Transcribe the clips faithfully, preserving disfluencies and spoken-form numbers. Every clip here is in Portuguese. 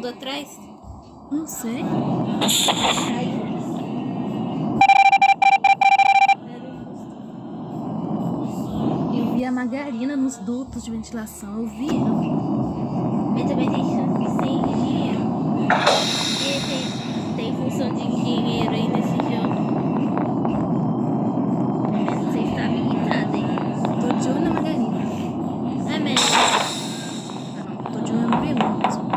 fundo atrás? Não sei. Eu vi a margarina nos dutos de ventilação. Eu vi. Mas também tem chance de ser engenheiro. E tem, tem função de engenheiro aí nesse jogo. Pelo menos você está habilitado, hein? Tô de olho na margarina. É mesmo. Ah, não. Tô de olho no vilão mesmo.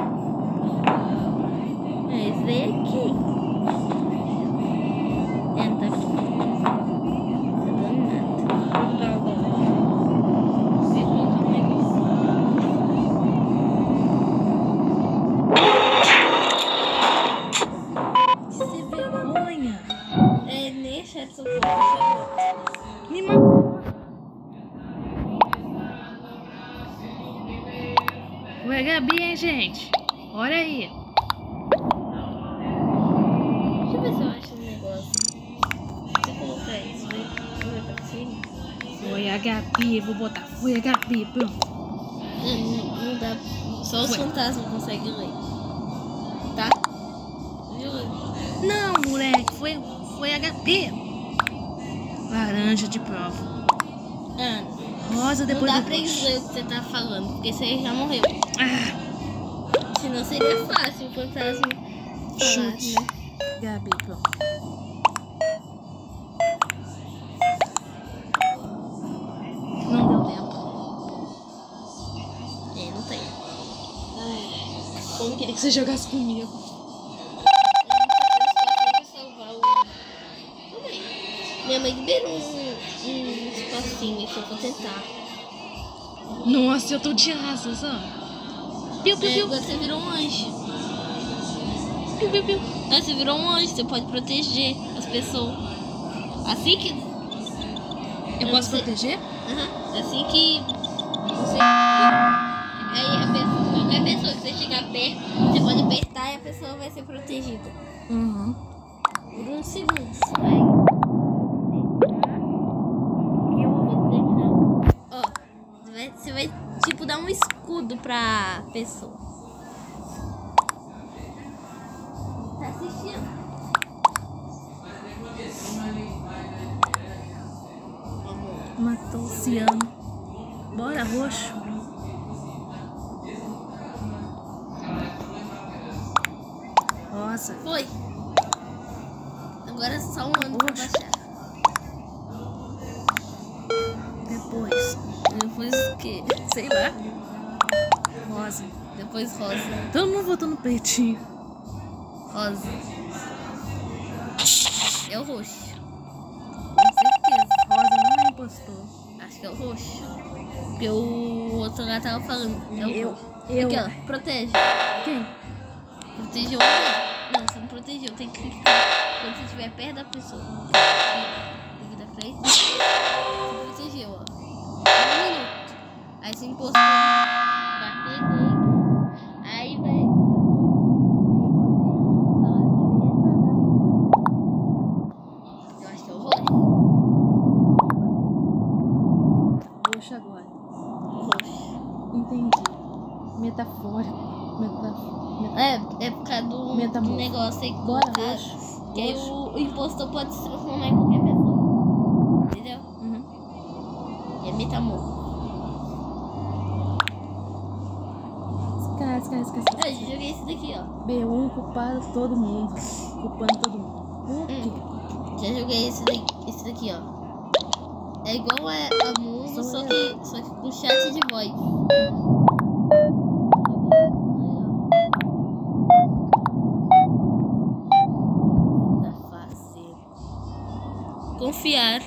É, esse daí é aqui. É, não tá aqui. Não tá dando nada. Vou dar agora. Vou colocar um negócio. Que vergonha. É, nem a chefe socorro. Me matou. Ué, Gabi, hein, gente? Olha aí. Deixa eu ver se eu acho um negócio. Se eu colocar isso, vai, vai pra cima. Foi a Gabi, vou botar. Foi a Gabi, pronto. Não, não dá. Só os Ué. fantasmas conseguem ler. Tá? Viu? Não, moleque, foi, foi a Gabi. Laranja de prova. Ah, Rosa não depois dá do pra eles roxo. ler o que você tá falando, porque você já morreu. Ah, Senão seria fácil o fantasma falar, chute. né? Gabi, pronto. Não deu tempo. É, não tem. Como queria que você jogasse comigo? Minha mãe liberou um, um espacinho aqui, eu vou tentar. Nossa, eu tô de asas, ó. Piu, piu, É, piu. agora você virou um anjo. Piu, piu, piu. Ah, você virou um anjo, você pode proteger as pessoas. Assim que. Eu posso sei. proteger? Aham. Assim que. Você. Aí a pessoa, qualquer pessoa que você chegar perto, você pode apertar e a pessoa vai ser protegida. Uhum. Por uns segundos. Vai. E eu vou terminar. Ó, você vai, você vai tipo dar um escudo pra pessoa. Tá assistindo? Matou o ciano. Bora, roxo. Rosa. Foi. Agora é só um ano pra Roxo. baixar. Depois. Depois o quê? Sei lá. Rosa. Depois rosa. Todo mundo votou no pretinho. Rosa. É o roxo. Com certeza. Rosa não é impostor. Acho que é o roxo. Porque o outro lá tava falando. É o Eu. roxo. Eu. Aqui, ó. Protege. Quem? Protegeu alguém. Não, você não protegeu. Tem que clicar quando você estiver perto da pessoa. Tem que ir da frente. Você protegeu, ó. Um minuto. Aí você encostou. Bater nele. Aí vai. Eu acho que é o roxo. Roxo agora. Roxo. Entendi. Metafórico. Metafórico. É, é por causa do, Metamorfo. do negócio aí que Bora, colocaram. roxo. Que aí Roxo. o, o impostor pode se transformar em qualquer pessoa. Entendeu? Uhum. É metamorfo. Esquece, esquece, esquece. Ah, eu joguei esse daqui, ó. B um culpado todo mundo. Culpando todo mundo. Por quê? Hum. Já joguei esse daqui, esse daqui, ó. É igual a, a Mundo, só que, só que com chat de voz. Tá fácil. Confiar.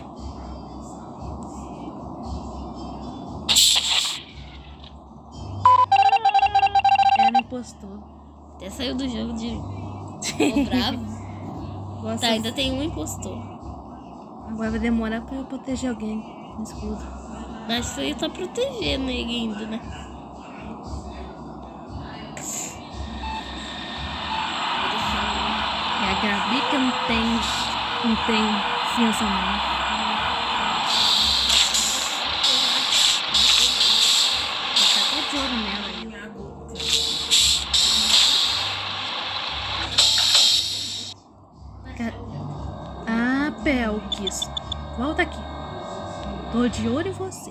Ela impostor. Até saiu do jogo de. Ficou bravo. Gosta- Tá, ainda tem um impostor. Agora vai demorar pra eu proteger alguém no escudo. Mas isso aí tá protegendo ele ainda, né? É a Gabi que não tem, não tem fiança não. Tá até de olho nela aí. Ca- Ah, Pelkis. Volta aqui. Tô de olho em você.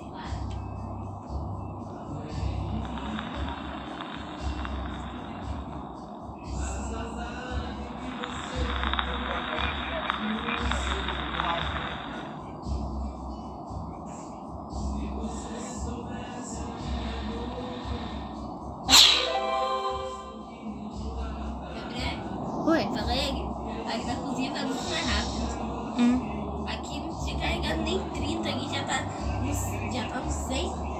Oi, fala ele. Aqui na cozinha vai muito mais rápido. Hum. Aqui não tinha carregado nem trinta, aqui já tá nos, já tá nos cem.